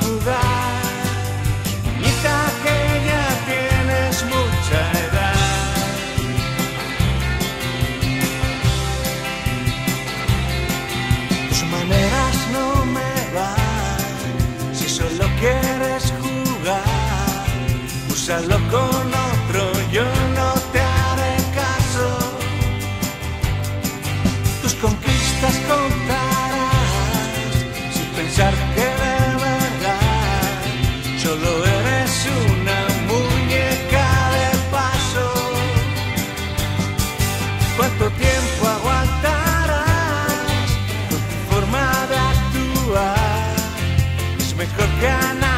dudar, niñita, que ya tienes mucha edad. Tus maneras no me van, si solo quieres jugar, úsalo con otro, yo no te haré caso. Tus conquistas contarás, sin pensar que de verdad solo eres una muñeca de paso. ¿Cuánto tiempo aguantarás con tu forma de actuar? Es mejor que a nadie